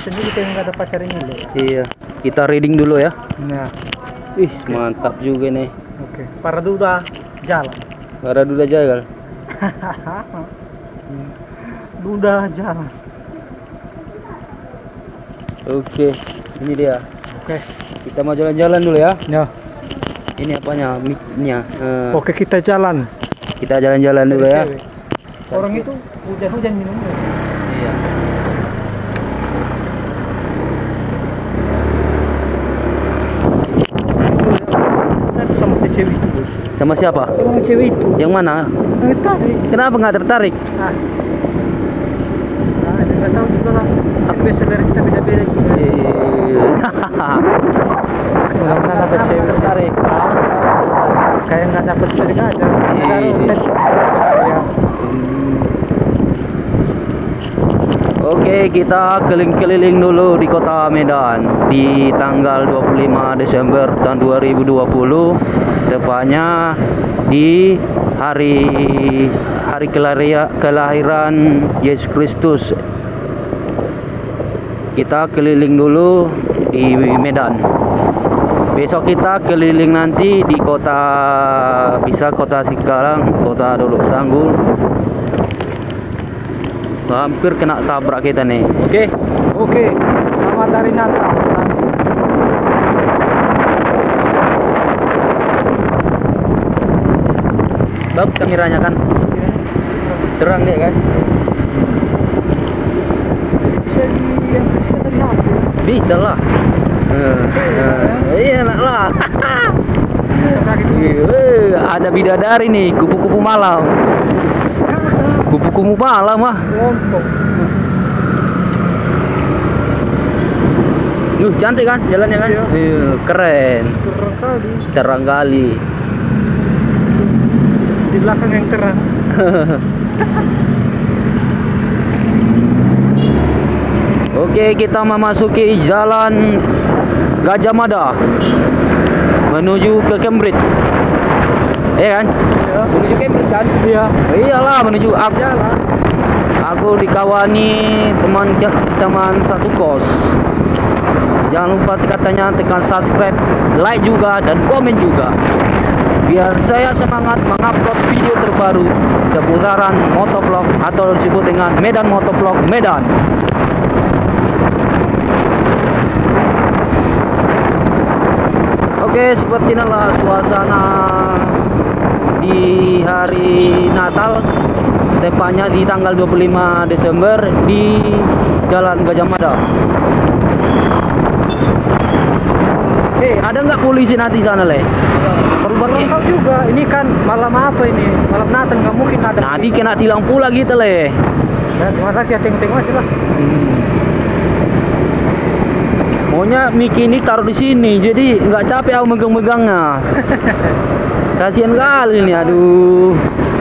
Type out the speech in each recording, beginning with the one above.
sendiri kita nggak ada pacar ini loh. Iya, kita reading dulu ya. Nah, Ih, mantap juga nih. oke. Para duda jalan. Para duda jagal. Duda jalan. Oke, ini dia. Oke. Kita mau jalan-jalan dulu ya. Ya. Ini apanya? Mic-nya. Oke, kita jalan. Kita jalan-jalan dulu ya. Orang itu hujan-hujan minumnya sih. Iya. Tadi sama cewek itu. Bos. Sama siapa? Sama cewek itu. Yang mana? Tadi. Kenapa nggak tertarik? Ah. Nah, nggak tahu juga lah. Kan biasa dari kita beda-beda juga. Mudah-mudahan ada cewek tertarik. Kayak nggak dapet cewek aja. Oke, kita keliling-keliling dulu di kota Medan di tanggal 25 Desember tahun 2020, tepatnya di hari kelahiran Yesus Kristus. Kita keliling dulu di Medan. Besok kita keliling nanti di kota Cikarang, kota Dolok Sanggul. Hampir kena tabrak kita nih. Oke. Selamat hari Natal. Bagus kameranya kan? Terang deh kan? Bisa diambil dari HP. Bisa lah. Iya lah. Ada bidadari nih, kupu-kupu malam. Kupu-kupu malam mah. Cantik kan jalannya kan? Iya. Keren. Terang kali. Terang kali. Di belakang yang terang. Oke, kita memasuki jalan Gajah Mada menuju ke Cambridge. Kan? Iya. Menuju Cambridge kan? Iya. Iyalah, menuju jalan. Aku dikawani teman satu kos. Jangan lupa katanya tekan subscribe, like juga dan komen juga. Biar saya semangat mengupload video terbaru seputaran motovlog atau disebut dengan Medan Motovlog Medan. Oke, seperti inilah suasana di hari Natal, tepatnya di tanggal 25 Desember di Jalan Gajah Mada. Ada nggak polisi nanti sana le? Belum tahu juga. Ini kan malam apa ini? Malam Natal, nggak mungkin ada. Nanti kena tilang pula gitu le. Ya, terima kasih ya, tengok-tengok aja lah. Maunya mic ini taruh di sini, jadi nggak capek aku megang-megangnya. Kasihan kali nih, aduh.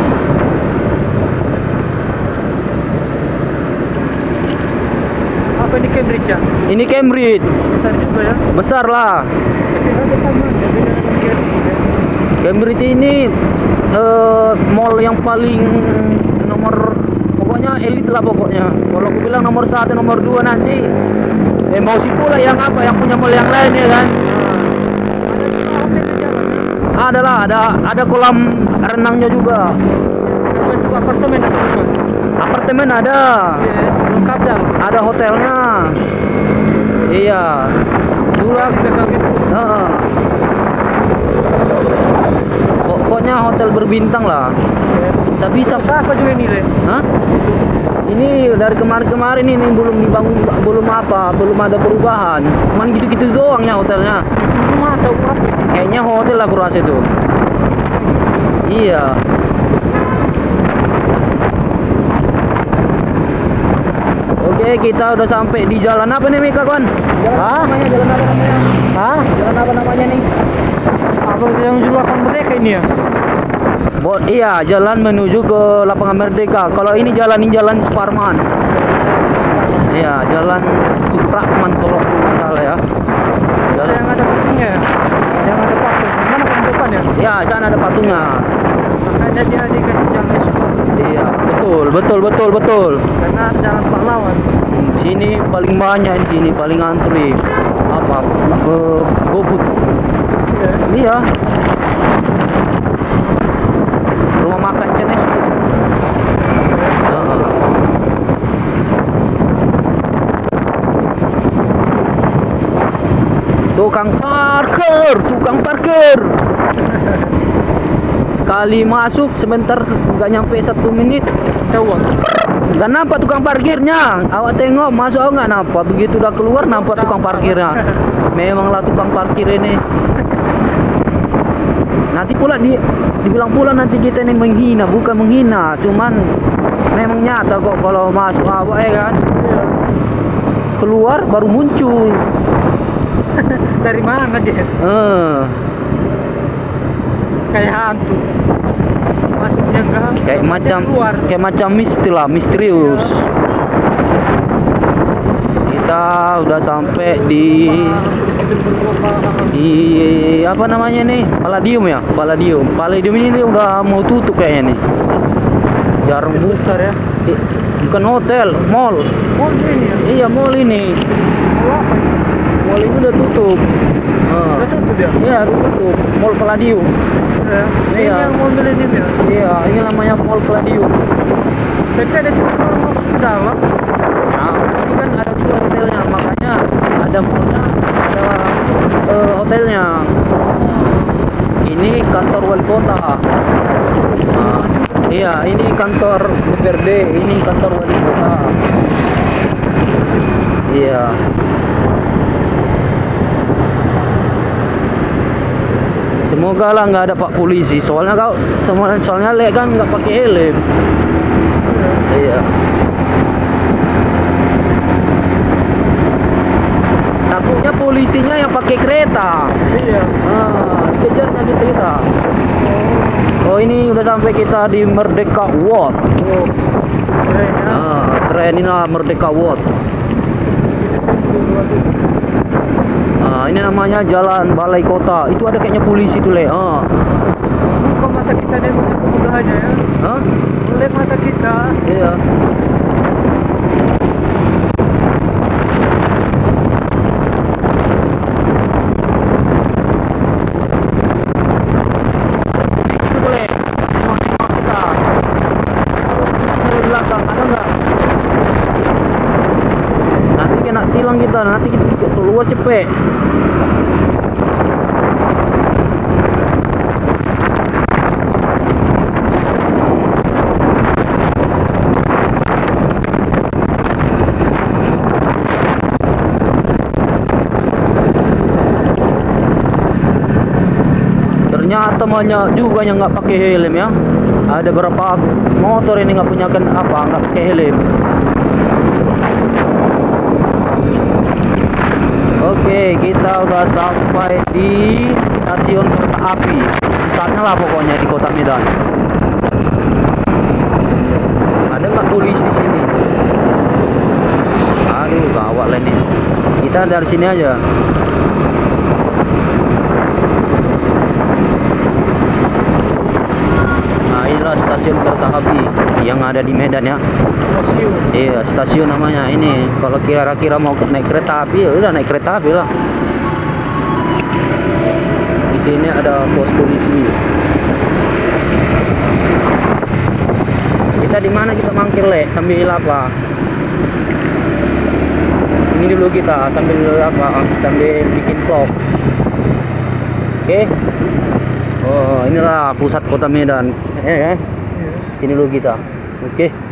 Apa ini Cambridge ya? Ini Cambridge. Besar juga ya. Besar lah. Tapi ada taman ya, beda dengan Cambridge ya. Cambridge ini mall yang paling nomor, pokoknya elit lah pokoknya. Kalau aku bilang nomor 1, nomor 2 nanti emosi pula yang apa yang punya mall yang lain ya kan. Ada lah, ada kolam renangnya juga. Ada juga apartemen atau rumah? Apartemen ada. Iya, lengkap dah. Ada hotelnya. Iya. Dulu pokoknya hotel berbintang lah. Tapi siapa juga ini le? Hah? Ini dari kemarin-kemarin ini belum dibangun, belum ada perubahan. Cuman gitu-gitu doang ya hotelnya. Rumah atau apa? Kayaknya hotel aku rasa itu. Iya. Oke, kita udah sampai di jalan apa nih Mika kawan? Jalan apa namanya? Hah? Jalan apa namanya nih? Apa yang menuju lapangan Merdeka ini ya? Iya, jalan menuju ke lapangan Merdeka. Kalau ini jalan Suparman. Iya, jalan Supratman kalau nggak salah ya. Jalan Yang ada patungnya, yang ada patung. Mana patung depan ya? Ya, sana ada patungnya. Makanya dia dikasih jalan Suparman. Iya, betul. Karena jalan pahlawan. Sini paling banyak di sini, paling antri apa GoFood. Iya. Rumah makan Chinese food. Tukang parkir. Sekali masuk sebentar nggak nyampe 1 menit. Gak nampak tukang parkirnya. Awak tengok masuk awak nggak nampak. Begitu udah keluar nampak tukang parkirnya. Memanglah tukang parkir ini. Nanti pula dibilang pula nanti kita ini menghina, bukan menghina, cuman memang nyata kok kalau masuk awak ya kan. Keluar baru muncul. Dari mana dia? Kayak hantu. Masuknya enggak. Kayak macam misterius. Kita udah sampai di apa namanya nih? Palladium ya? Palladium ini udah mau tutup kayaknya nih. Jarang besar ya. Bukan hotel, mall. Mall ini ya? Iya, mall ini. Mall ini udah tutup. Udah tutup ya? Iya, udah tutup. Mall Palladium. Ini yang mall Millennium ya? Iya, ini namanya Mall Palladium. Tapi ada juga orang masuk ke dalam. Nah, ini kan ada juga hotelnya, makanya ada mallnya, ada hotelnya. Ini kantor wali kota. Iya, ini kantor DPRD, ini kantor wali kota. Iya. Semoga lah nggak ada pak polisi, soalnya lihat kan nggak pakai helm. Iya. Takutnya polisinya yang pakai kereta. Iya. Dikejarnya kita. Oh, ini udah sampai kita di Merdeka World. Keren ya. Keren ini lah Merdeka World. Ini namanya Jalan Balai Kota. Itu ada kayaknya polisi tuh, Le. Buka mata kita deh untuk kemudahannya ya. Oleh mata kita. Iya. Itu tuh, Le. Tengok kita. Dari belakang ada nggak? Nanti kena tilang kita. Nanti kita keluar cepet. Ternyata banyak juga yang nggak pakai helm ya. Ada berapa motor ini nggak pakai helm. Oke, kita udah sampai di stasiun kereta api. Saatnya lah pokoknya di Kota Medan. Ada nggak polisi di sini? Aduh, gawat lah nih. Kita dari sini aja. Nah, inilah stasiun kereta api yang ada di Medan ya. Stasiun. Iya, stasiun namanya ini. Kalau kira-kira mau naik kereta api, ya udah naik kereta api lah. Di sini ada pos polisi. Kita di mana kita mangkir, Le? Sambil apa? Ini dulu kita sambil apa? Sambil bikin vlog. Oke. Oh, inilah pusat Kota Medan. Ini dulu kita. Oke.